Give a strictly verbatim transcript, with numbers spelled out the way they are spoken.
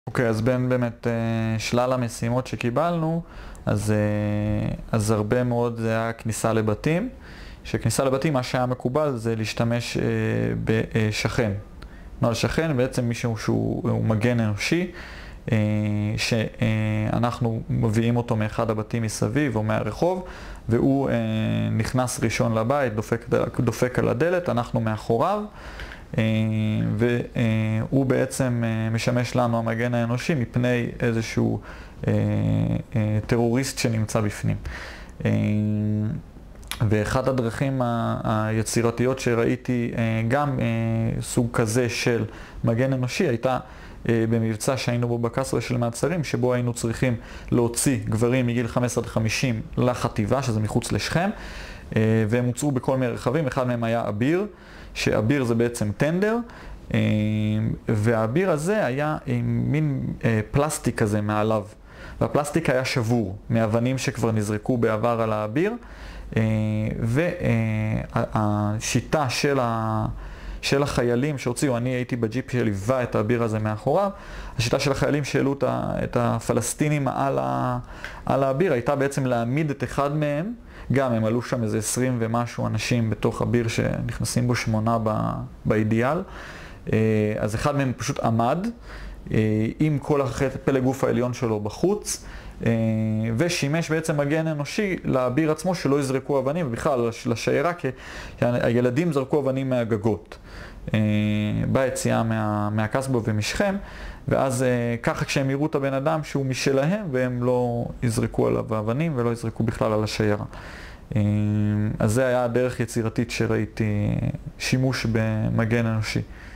אוקיי, אז בין באמת שלל המשימות שקיבלנו, אז, אז הרבה מאוד זה היה כניסה לבתים. שכניסה לבתים, מה שהיה מקובל זה להשתמש בשכן. נוהל שכן, בעצם מישהו שהוא מגן אנושי, שאנחנו מביאים אותו מאחד הבתים מסביב או מהרחוב, והוא נכנס ראשון לבית, דופק, דופק על הדלת, אנחנו מאחוריו, והוא בעצם משמש לנו המגן האנושי מפני איזשהו טרוריסט שנמצא בפנים. ואחת הדרכים היצירתיות שראיתי גם סוג כזה של מגן אנושי הייתה במבצע שהיינו בו בקסרה של מעצרים, שבו היינו צריכים להוציא גברים מגיל חמש עשרה עד חמישים לחטיבה, שזה מחוץ לשכם, והם הוצאו בכל מיני רכבים. אחד מהם היה אביר, שאביר זה בעצם טנדר, והאביר הזה היה עם מין פלסטיק כזה מעליו, והפלסטיק היה שבור מאבנים שכבר נזרקו בעבר על האביר, והשיטה של ה... של החיילים שהוציאו, אני הייתי בג'יפ שליווה את האביר הזה מאחוריו, השיטה של החיילים שהעלו את הפלסטינים על, ה... על האביר הייתה בעצם להעמיד את אחד מהם, גם הם עלו שם איזה עשרים ומשהו אנשים בתוך אביר שנכנסים בו שמונה ב... באידיאל, אז אחד מהם פשוט עמד עם כל פלג גוף העליון שלו בחוץ, ושימש בעצם מגן אנושי לאביר עצמו שלא יזרקו אבנים, ובכלל לשיירה, כי הילדים זרקו אבנים מהגגות ביציאה מה, מהקסבו ומשכם, ואז ככה כשהם יראו את הבן אדם שהוא משלהם, והם לא יזרקו עליו אבנים ולא יזרקו בכלל על השיירה. אז זה היה הדרך יצירתית שראיתי שימוש במגן אנושי.